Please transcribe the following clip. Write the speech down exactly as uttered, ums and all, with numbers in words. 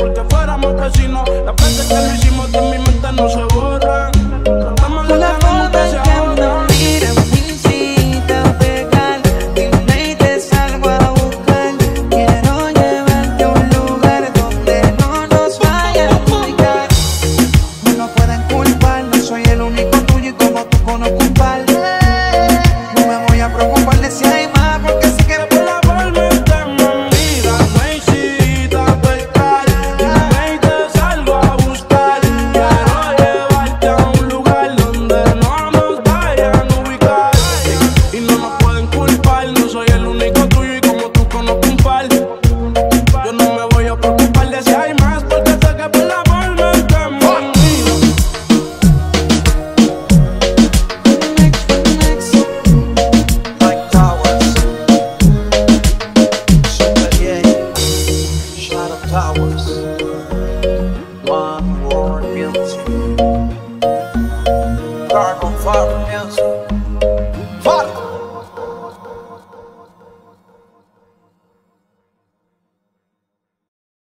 porque fuéramos vecinos. Las veces que lo hicimos de mi mente no se borran. Tratamos de la forma que se en que me ahorran. miras me incita a pegar. Dime y te salgo a buscar. Quiero llevarte a un lugar donde no nos vayan a ubicar. No nos pueden culpar, no soy el único tuyo y como tú conozco un par. No me voy a preocupar de si hay más, porque sé que por la forma en que me miras me incita a pecar. Dime y te salgo a buscar. Quiero llevarte a un lugar donde no nos vayan a ubicar. Y no nos pueden culpar, no soy el único tuyo y como tú conozco un par. Yo no me voy a preocupar de si hay más, porque sé que por la forma en que me miras. Mike Towers, Super yeah, Shadow Towers, One World Music, Carbon Fire Music.